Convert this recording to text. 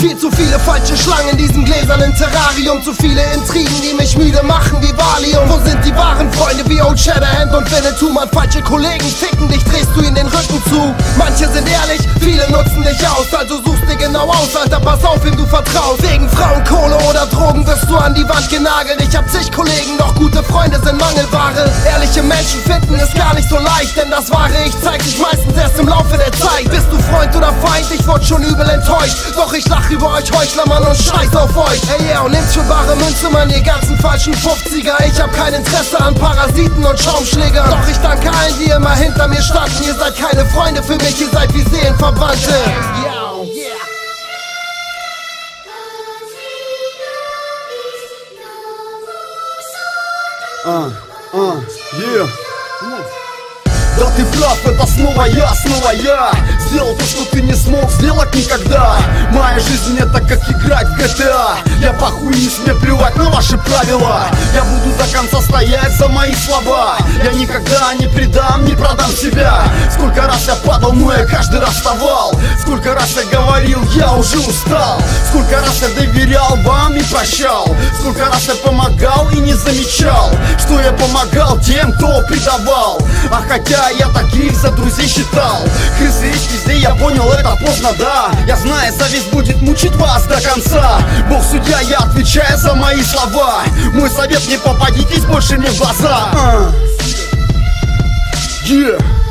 Viel zu viele falsche Schlangen in diesem gläsernen Terrarium. Zu viele Intrigen, die mich müde machen wie Valium. Wo sind die wahren Freunde wie Old Shatterhand und Winnetou? Man, falsche Kollegen ficken dich, drehst du ihnen den Rücken zu. Manche sind ehrlich, viele nutzen dich aus. Also suchst dir genau aus, Alter, pass auf, wem du vertraust. Wegen Frauen, Kohle oder Drogen wirst du an die Wand genagelt. Ich hab zig Kollegen, doch gute Freunde sind Mangelware. Ehrliche Menschen finden ist gar nicht so leicht, denn das wahre Ich zeigt sich meistens erst im Laufe der Zeit. Bist du Freund oder Feind? Ich wurde schon übel enttäuscht. Doch ich lach über euch Heuchler, Mann, und scheiß auf euch. Ey, yeah, und nimmt's für bare Münze, Mann, ihr ganzen falschen 50er. Ich hab kein Interesse an Parasiten und Schaumschlägern. Doch ich danke allen, die immer hinter mir standen. Ihr seid keine Freunde für mich, ihr seid wie Seelenverwandte. Yo, yeah. Yeah. Да ты прав, это снова я. Сделал то, что ты не смог сделать никогда. Моя жизнь это как играть в GTA. Я похуист, мне плевать на ваши правила. Я буду до конца стоять за мои слова. Я никогда не предам, не продам себя. Сколько раз я падал, но я каждый раз вставал. Сколько раз я говорил, я уже устал. Сколько раз я доверял вам и прощал. Сколько раз я помогал и не замечал, что я помогал тем, кто предавал. А хотя я таких за друзей считал. Крысы есть везде, я понял, это поздно, да. Я знаю, зависть будет мучить вас до конца. Бог судья, я отвечаю за мои слова. Мой совет, не попадитесь больше мне в глаза. Yeah.